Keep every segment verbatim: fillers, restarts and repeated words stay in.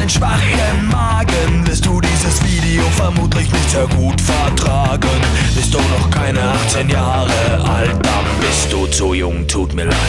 einen schwachen Magen wirst du dieses Video vermutlich nicht sehr gut vertragen. Bist du noch keine achtzehn Jahre alt, dann bist du zu jung, tut mir leid.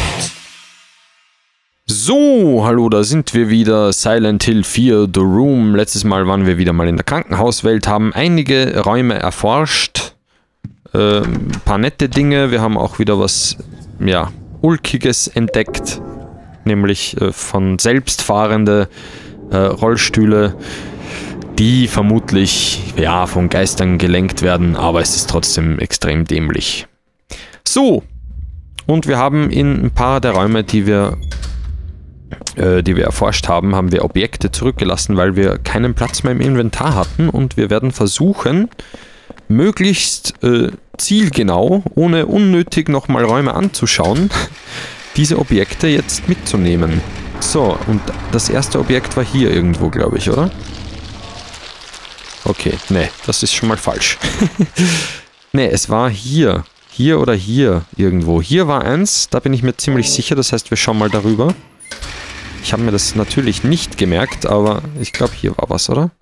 So, hallo, da sind wir wieder, Silent Hill vier, The Room. Letztes Mal waren wir wieder mal in der Krankenhauswelt, haben einige Räume erforscht, äh, ein paar nette Dinge, wir haben auch wieder was, ja, Ulkiges entdeckt, nämlich äh, von selbstfahrende äh, Rollstühle, die vermutlich, ja, von Geistern gelenkt werden, aber es ist trotzdem extrem dämlich. So, und wir haben in ein paar der Räume, die wir die wir erforscht haben, haben wir Objekte zurückgelassen, weil wir keinen Platz mehr im Inventar hatten und wir werden versuchen, möglichst äh, zielgenau, ohne unnötig nochmal Räume anzuschauen, diese Objekte jetzt mitzunehmen. So, und das erste Objekt war hier irgendwo, glaube ich, oder? Okay, ne, das ist schon mal falsch. Ne, es war hier. Hier oder hier irgendwo. Hier war eins, da bin ich mir ziemlich sicher, das heißt, wir schauen mal darüber. Ich habe mir das natürlich nicht gemerkt, aber ich glaube, hier war was, oder?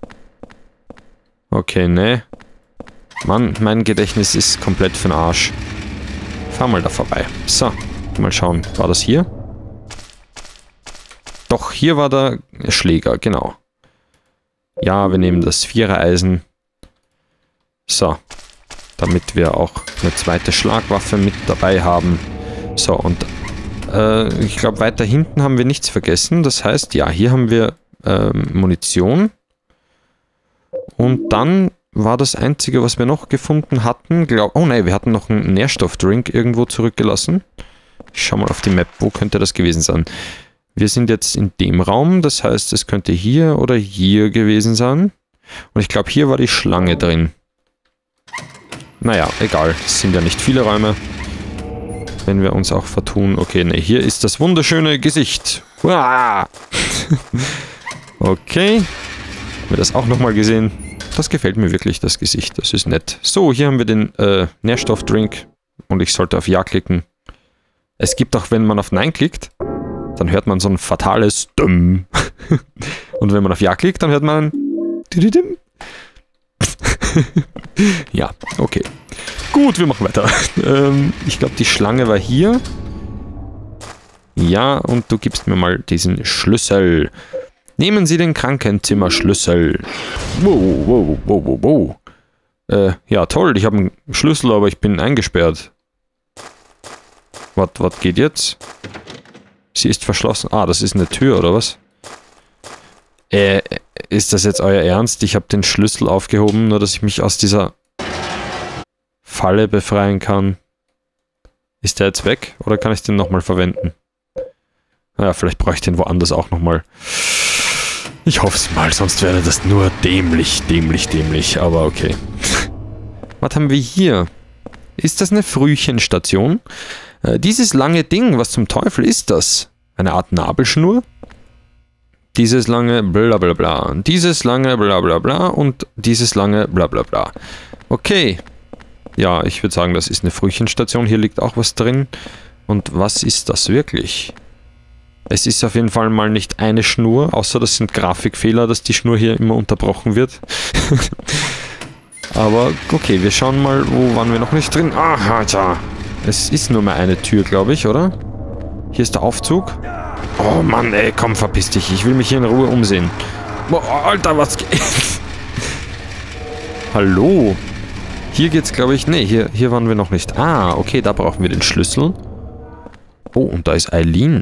Okay, ne. Mann, mein Gedächtnis ist komplett für den Arsch. Fahr mal da vorbei. So, mal schauen. War das hier? Doch, hier war der Schläger, genau. Ja, wir nehmen das Vierereisen. So. Damit wir auch eine zweite Schlagwaffe mit dabei haben. So, und ich glaube, weiter hinten haben wir nichts vergessen. Das heißt, ja, hier haben wir ähm, Munition. Und dann war das Einzige, was wir noch gefunden hatten, glaub, oh nein, wir hatten noch einen Nährstoffdrink irgendwo zurückgelassen. Ich schau mal auf die Map, wo könnte das gewesen sein? Wir sind jetzt in dem Raum, das heißt, es könnte hier oder hier gewesen sein. Und ich glaube, hier war die Schlange drin. Naja, egal, es sind ja nicht viele Räume. Wenn wir uns auch vertun. Okay, ne, hier ist das wunderschöne Gesicht. Uah! Okay. Haben wir das auch nochmal gesehen? Das gefällt mir wirklich, das Gesicht. Das ist nett. So, hier haben wir den äh, Nährstoffdrink. Und ich sollte auf Ja klicken. Es gibt auch, wenn man auf Nein klickt, dann hört man so ein fatales Dumm. Und wenn man auf Ja klickt, dann hört man ein ja, okay. Gut, wir machen weiter. ähm, ich glaube, die Schlange war hier. Ja, und du gibst mir mal diesen Schlüssel. Nehmen Sie den Krankenzimmerschlüssel. Wow, wow, wow, wow, wow. Äh, ja, toll, ich habe einen Schlüssel, aber ich bin eingesperrt. Was, was geht jetzt? Sie ist verschlossen. Ah, das ist eine Tür, oder was? Äh, ist das jetzt euer Ernst? Ich habe den Schlüssel aufgehoben, nur dass ich mich aus dieser Falle befreien kann. Ist der jetzt weg? Oder kann ich den nochmal verwenden? Naja, vielleicht brauche ich den woanders auch nochmal. Ich hoffe es mal, sonst wäre das nur dämlich, dämlich, dämlich. Aber okay. Was haben wir hier? Ist das eine Frühchenstation? Äh, dieses lange Ding, was zum Teufel ist das? Eine Art Nabelschnur? Dieses lange bla bla bla. Dieses lange bla bla bla und dieses lange bla bla bla. Okay. Ja, ich würde sagen, das ist eine Frühchenstation. Hier liegt auch was drin. Und was ist das wirklich? Es ist auf jeden Fall mal nicht eine Schnur, außer das sind Grafikfehler, dass die Schnur hier immer unterbrochen wird. Aber okay, wir schauen mal, wo waren wir noch nicht drin. Ah, Alter. Es ist nur mehr eine Tür, glaube ich, oder? Hier ist der Aufzug. Oh Mann, ey, komm, verpiss dich. Ich will mich hier in Ruhe umsehen. Boah, Alter, was geht? Hallo? Hier geht's, glaube ich... Nee, hier, hier waren wir noch nicht. Ah, okay, da brauchen wir den Schlüssel. Oh, und da ist Eileen.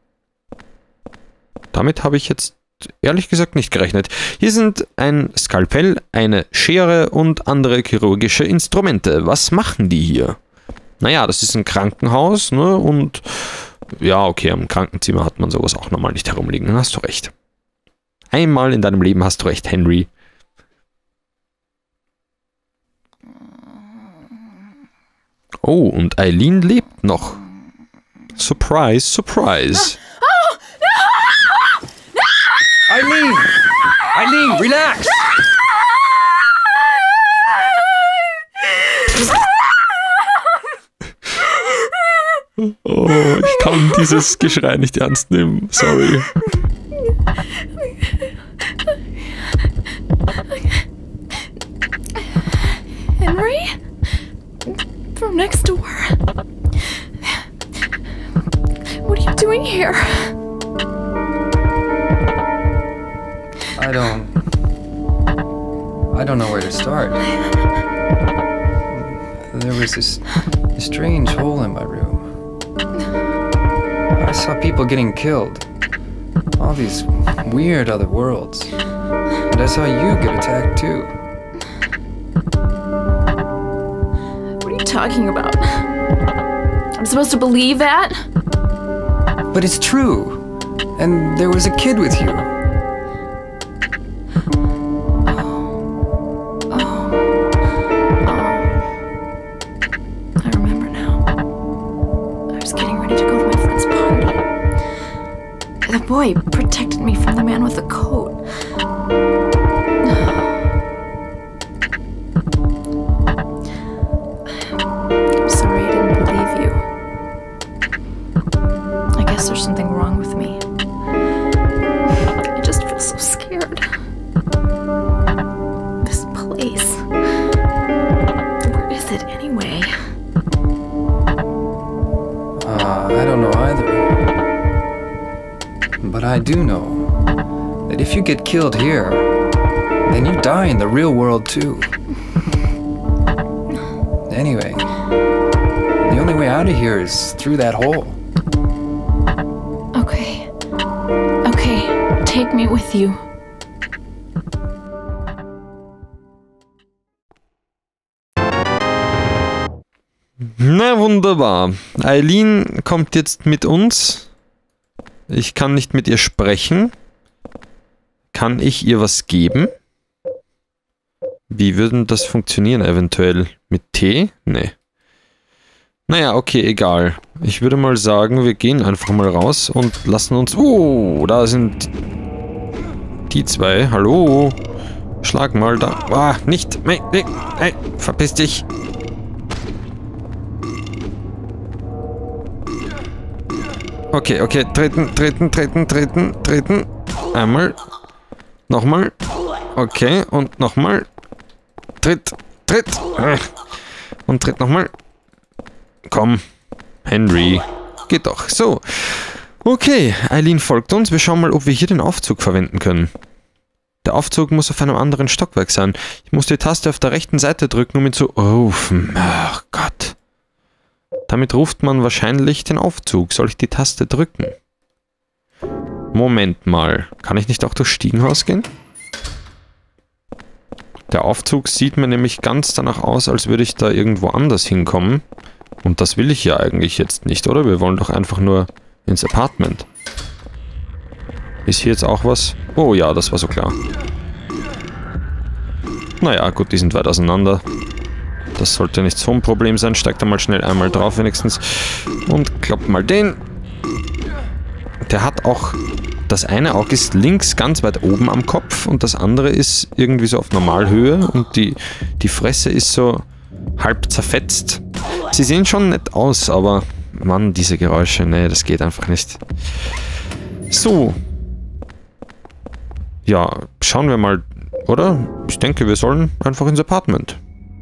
Damit habe ich jetzt ehrlich gesagt nicht gerechnet. Hier sind ein Skalpell, eine Schere und andere chirurgische Instrumente. Was machen die hier? Naja, das ist ein Krankenhaus, ne? Und... Ja, okay, am Krankenzimmer hat man sowas auch normal nicht herumliegen. Dann hast du recht. Einmal in deinem Leben hast du recht, Henry. Oh, und Eileen lebt noch. Surprise, surprise. Eileen! Eileen, relax! Oh, ich kann dieses Geschrei nicht ernst nehmen. Sorry. Henry? From next door. What are you doing here? I don't... I don't know where to start. There was this strange hole in my room. I saw people getting killed. All these weird other worlds. And I saw you get attacked too. What are you talking about? I'm supposed to believe that? But it's true. And there was a kid with you. The boy protected me from the man with the coat. I'm sorry I didn't believe you. I guess there's something wrong with me. I just feel so scared. This place. Where is it anyway? Uh, I don't know either. But I do know that if you get killed here, then you die in the real world too. Anyway, the only way out of here is through that hole. Okay. Okay, take me with you. Na wunderbar. Eileen kommt jetzt mit uns. Ich kann nicht mit ihr sprechen. Kann ich ihr was geben? Wie würde das funktionieren eventuell? Mit Tee? Nee. Naja, okay, egal. Ich würde mal sagen, wir gehen einfach mal raus und lassen uns... Oh, da sind die zwei. Hallo? Schlag mal da. Ah, nicht. Hey, hey, hey, verpiss dich. Okay, okay, treten, treten, treten, treten, treten. Einmal. Nochmal. Okay, und nochmal. Tritt, tritt. Und tritt nochmal. Komm, Henry. Geht doch. So. Okay, Eileen folgt uns. Wir schauen mal, ob wir hier den Aufzug verwenden können. Der Aufzug muss auf einem anderen Stockwerk sein. Ich muss die Taste auf der rechten Seite drücken, um ihn zu rufen. Ach Gott. Damit ruft man wahrscheinlich den Aufzug. Soll ich die Taste drücken? Moment mal. Kann ich nicht auch durchs Stiegenhaus gehen? Der Aufzug sieht mir nämlich ganz danach aus, als würde ich da irgendwo anders hinkommen. Und das will ich ja eigentlich jetzt nicht, oder? Wir wollen doch einfach nur ins Apartment. Ist hier jetzt auch was? Oh ja, das war so klar. Naja, gut, die sind weit auseinander. Das sollte nicht so ein Problem sein. Steigt da mal schnell einmal drauf wenigstens. Und klappt mal den. Der hat auch... Das eine Auge ist links ganz weit oben am Kopf und das andere ist irgendwie so auf Normalhöhe und die, die Fresse ist so halb zerfetzt. Sie sehen schon nett aus, aber Mann, diese Geräusche, nee, das geht einfach nicht. So. Ja, schauen wir mal, oder? Ich denke, wir sollen einfach ins Apartment.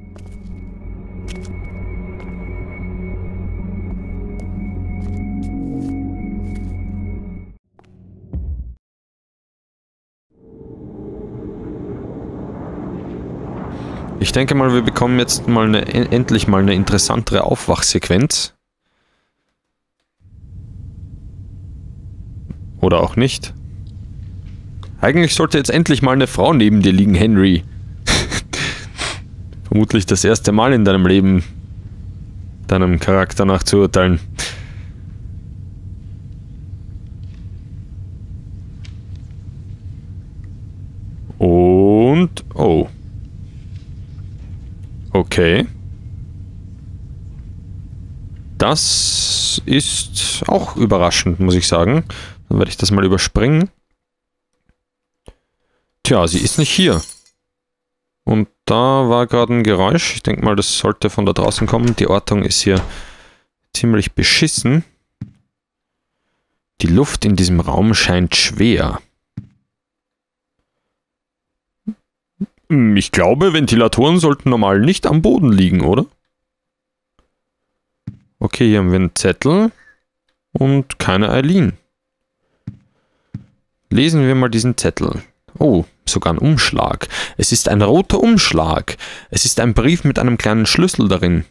Ich denke mal, wir bekommen jetzt mal eine, endlich mal eine interessantere Aufwachsequenz. Oder auch nicht. Eigentlich sollte jetzt endlich mal eine Frau neben dir liegen, Henry. Vermutlich das erste Mal in deinem Leben, deinem Charakter nach zu urteilen. Und... oh. Okay. Das ist auch überraschend, muss ich sagen. Dann werde ich das mal überspringen. Tja, sie ist nicht hier. Und da war gerade ein Geräusch. Ich denke mal, das sollte von da draußen kommen. Die Ortung ist hier ziemlich beschissen. Die Luft in diesem Raum scheint schwer. Hm, ich glaube, Ventilatoren sollten normal nicht am Boden liegen, oder? Okay, hier haben wir einen Zettel und keine Eileen. Lesen wir mal diesen Zettel. Oh, sogar ein Umschlag. Es ist ein roter Umschlag. Es ist ein Brief mit einem kleinen Schlüssel darin.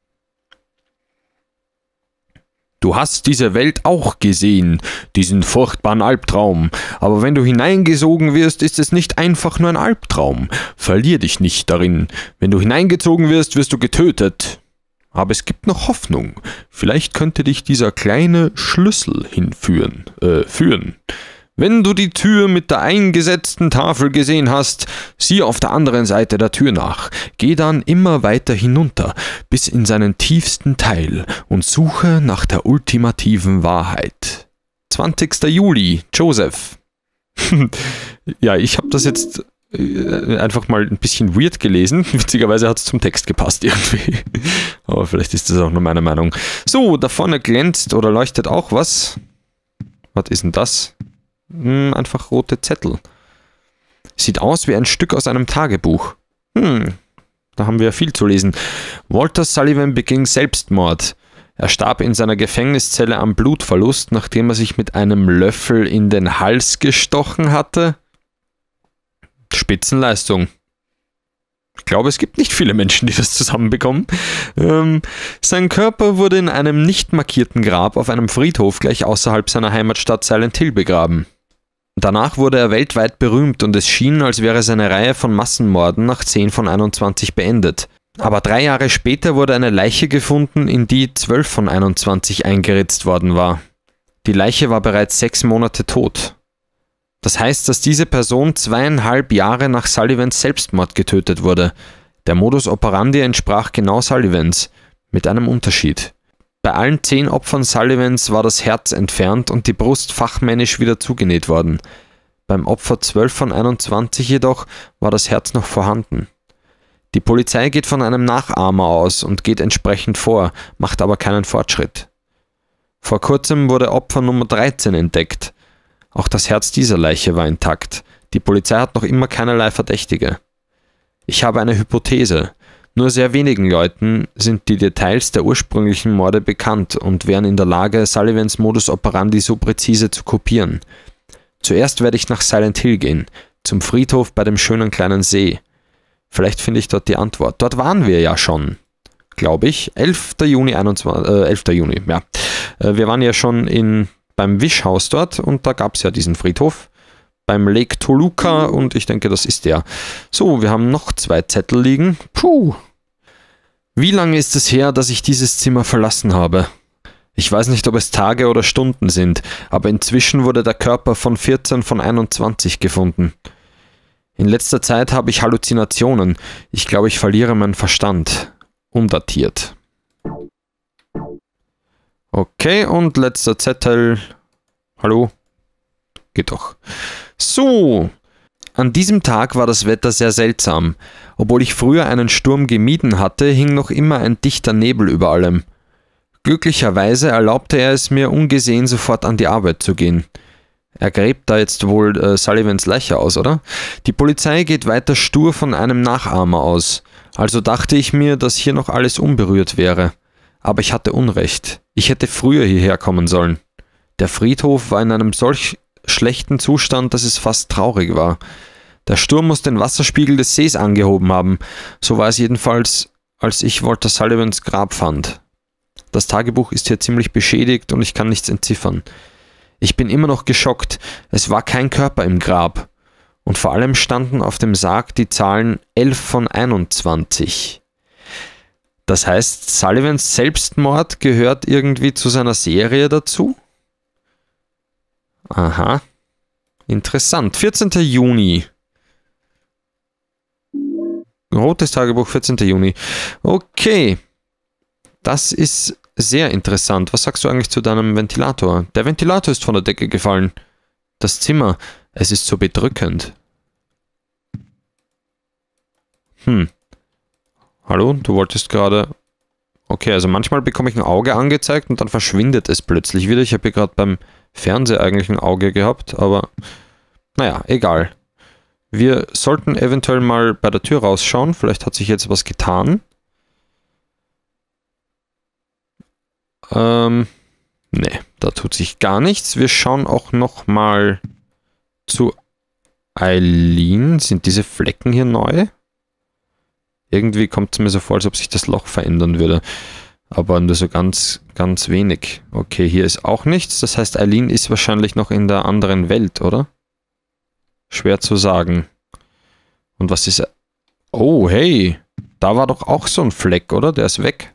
Du hast diese Welt auch gesehen, diesen furchtbaren Albtraum. Aber wenn du hineingesogen wirst, ist es nicht einfach nur ein Albtraum. Verlier dich nicht darin. Wenn du hineingezogen wirst, wirst du getötet. Aber es gibt noch Hoffnung. Vielleicht könnte dich dieser kleine Schlüssel hinführen, äh, führen. Wenn du die Tür mit der eingesetzten Tafel gesehen hast, sieh auf der anderen Seite der Tür nach. Geh dann immer weiter hinunter, bis in seinen tiefsten Teil und suche nach der ultimativen Wahrheit. zwanzigster Juli, Joseph. Ja, ich habe das jetzt äh, einfach mal ein bisschen weird gelesen. Witzigerweise hat es zum Text gepasst irgendwie. Aber vielleicht ist das auch nur meine Meinung. So, da vorne glänzt oder leuchtet auch was. Was ist denn das? Hm, einfach rote Zettel. Sieht aus wie ein Stück aus einem Tagebuch. Hm, da haben wir viel zu lesen. Walter Sullivan beging Selbstmord. Er starb in seiner Gefängniszelle am Blutverlust, nachdem er sich mit einem Löffel in den Hals gestochen hatte. Spitzenleistung. Ich glaube, es gibt nicht viele Menschen, die das zusammenbekommen. Ähm, sein Körper wurde in einem nicht markierten Grab auf einem Friedhof gleich außerhalb seiner Heimatstadt Silent Hill begraben. Danach wurde er weltweit berühmt und es schien, als wäre seine Reihe von Massenmorden nach zehn von einundzwanzig beendet. Aber drei Jahre später wurde eine Leiche gefunden, in die zwölf von einundzwanzig eingeritzt worden war. Die Leiche war bereits sechs Monate tot. Das heißt, dass diese Person zweieinhalb Jahre nach Sullivans Selbstmord getötet wurde. Der Modus operandi entsprach genau Sullivans, mit einem Unterschied. Bei allen zehn Opfern Sullivans war das Herz entfernt und die Brust fachmännisch wieder zugenäht worden. Beim Opfer zwölf von einundzwanzig jedoch war das Herz noch vorhanden. Die Polizei geht von einem Nachahmer aus und geht entsprechend vor, macht aber keinen Fortschritt. Vor kurzem wurde Opfer Nummer dreizehn entdeckt. Auch das Herz dieser Leiche war intakt. Die Polizei hat noch immer keinerlei Verdächtige. Ich habe eine Hypothese. Nur sehr wenigen Leuten sind die Details der ursprünglichen Morde bekannt und wären in der Lage, Sullivans Modus operandi so präzise zu kopieren. Zuerst werde ich nach Silent Hill gehen, zum Friedhof bei dem schönen kleinen See. Vielleicht finde ich dort die Antwort. Dort waren wir ja schon, glaube ich. elfter Juni einundzwanzig, äh, elfter Juni, ja. Äh, wir waren ja schon in, beim Wischhaus dort und da gab es ja diesen Friedhof. Beim Lake Toluca und ich denke, das ist der. So, wir haben noch zwei Zettel liegen. Puh. Wie lange ist es her, dass ich dieses Zimmer verlassen habe? Ich weiß nicht, ob es Tage oder Stunden sind, aber inzwischen wurde der Körper von vierzehn von einundzwanzig gefunden. In letzter Zeit habe ich Halluzinationen. Ich glaube, ich verliere meinen Verstand. Undatiert. Okay, und letzter Zettel. Hallo? Geht doch. So, an diesem Tag war das Wetter sehr seltsam. Obwohl ich früher einen Sturm gemieden hatte, hing noch immer ein dichter Nebel über allem. Glücklicherweise erlaubte er es mir, ungesehen sofort an die Arbeit zu gehen. Er gräbt da jetzt wohl äh, Sullivans Leiche aus, oder? Die Polizei geht weiter stur von einem Nachahmer aus. Also dachte ich mir, dass hier noch alles unberührt wäre. Aber ich hatte Unrecht. Ich hätte früher hierher kommen sollen. Der Friedhof war in einem solch schlechten Zustand, dass es fast traurig war. Der Sturm muss den Wasserspiegel des Sees angehoben haben. So war es jedenfalls, als ich Walter Sullivans Grab fand. Das Tagebuch ist hier ziemlich beschädigt und ich kann nichts entziffern. Ich bin immer noch geschockt. Es war kein Körper im Grab. Und vor allem standen auf dem Sarg die Zahlen elf von einundzwanzig. Das heißt, Sullivans Selbstmord gehört irgendwie zu seiner Serie dazu? Aha. Interessant. vierzehnter Juni. Rotes Tagebuch, vierzehnter Juni. Okay. Das ist sehr interessant. Was sagst du eigentlich zu deinem Ventilator? Der Ventilator ist von der Decke gefallen. Das Zimmer, es ist so bedrückend. Hm. Hallo, du wolltest gerade... Okay, also manchmal bekomme ich ein Auge angezeigt und dann verschwindet es plötzlich wieder. Ich habe hier gerade beim Fernseher eigentlich ein Auge gehabt, aber naja, egal. Wir sollten eventuell mal bei der Tür rausschauen. Vielleicht hat sich jetzt was getan. Ähm, ne, da tut sich gar nichts. Wir schauen auch noch mal zu Eileen. Sind diese Flecken hier neu? Irgendwie kommt es mir so vor, als ob sich das Loch verändern würde. Aber nur so ganz, ganz wenig. Okay, hier ist auch nichts. Das heißt, Eileen ist wahrscheinlich noch in der anderen Welt, oder? Schwer zu sagen. Und was ist... Oh, hey. Da war doch auch so ein Fleck, oder? Der ist weg.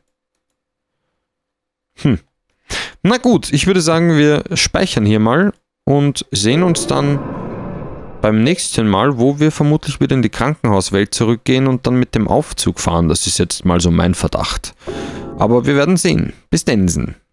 Hm. Na gut, ich würde sagen, wir speichern hier mal und sehen uns dann beim nächsten Mal, wo wir vermutlich wieder in die Krankenhauswelt zurückgehen und dann mit dem Aufzug fahren. Das ist jetzt mal so mein Verdacht. Aber wir werden sehen. Bis dennsen.